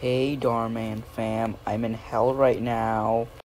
Hey, Dhar MANN fam, I'm in hell right now.